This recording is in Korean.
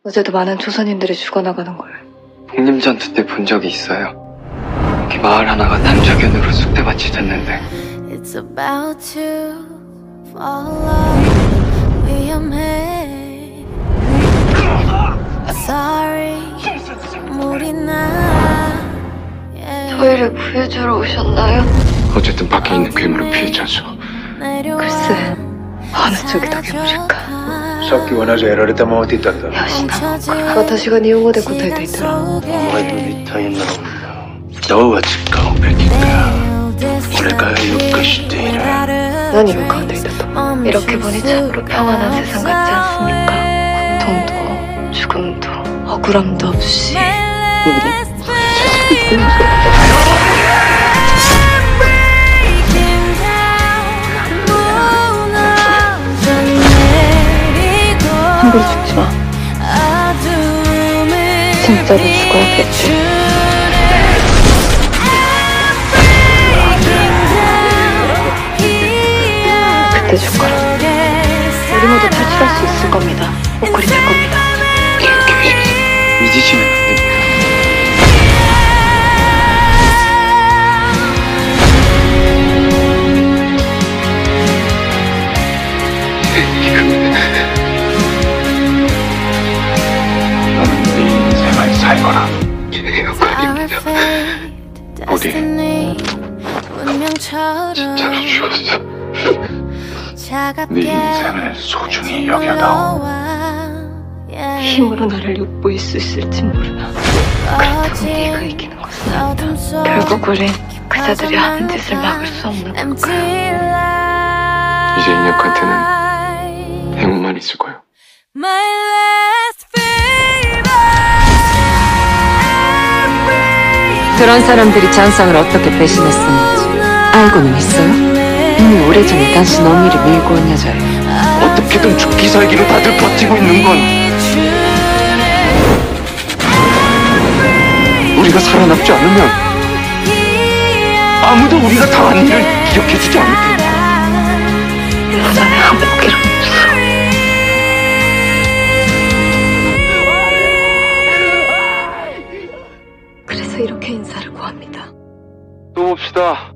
어제도 많은 조선인들이 죽어나가는 걸. 독립전투 때 본 적이 있어요. 여기 마을 하나가 남조견으로 쑥대밭이 됐는데 It's about to follow 위험해. Sorry, 물이 나. 저희를 구해주러 오셨나요? 어쨌든 밖에 있는 괴물은 피해자죠. 글쎄, 어느 쪽이 더 괴물일까? さっき同じやられたままって言ったんだ。 よしなのか。私が日本語で答えていたら、 お前と一体なのどう時間をべきか俺がよく知っている。 何を浮かんでいたと。이렇게 보니 참으로 평안한 세상 같지 않습니까? 고통도, 죽음도, 억울함도 없이. 함부로 죽지 마. 진짜로 죽어야겠지. 그때 죽거라. 우리 모두 탈출할 수 있을 겁니다. 목걸이 될 겁니다. 잊으시면 안 됩니다. 너는 네 인생을 살거라. 제 역할입니다. 어디? 진짜로 죽었어. 네 인생을 소중히 여겨다오. 힘으로 나를 엿보일 수 있을지 모르나. 그렇다고 네가 이기는 것은 아니다. 결국 우린 그자들이 하는 짓을 막을 수 없는 걸까. 이제 인혁한테는 행운만 있을 거예요. 그런 사람들이 잔상을 어떻게 배신했었는지 알고는 있어요? 이미 오래전에 당신 어미를 밀고 온 여자예요. 어떻게든 죽기 살기로 다들 버티고 있는 건 우리가 살아남지 않으면 아무도 우리가 당한 일을 기억해주지 않을 테니까. 세상에 한 포기는 없어. 그래서 이렇게 인사를 구합니다. 또 봅시다.